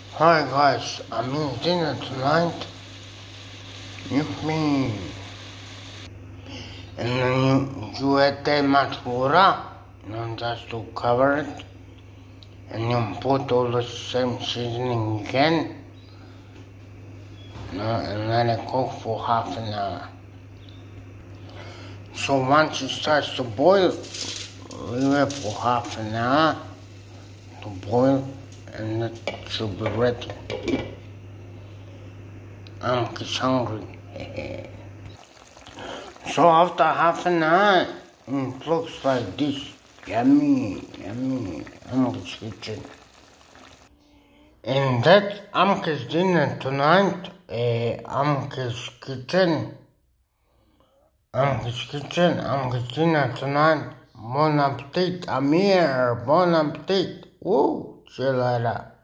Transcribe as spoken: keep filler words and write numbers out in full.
Hi guys, I'm in dinner tonight. Yippee! And then you, you add that much water, and just to cover it, and you put all the same seasoning again, and let it cook for half an hour. So once it starts to boil, leave it for half an hour to boil, and it should be ready. Amke's hungry. So after half an hour, it looks like this. Yummy, yummy. Amke's kitchen. And that's Amke's dinner tonight. Uh, Amke's kitchen. Amke's kitchen. Amke's dinner tonight. Bon appetit. I'm here. Bon appetit. Woo. See you later.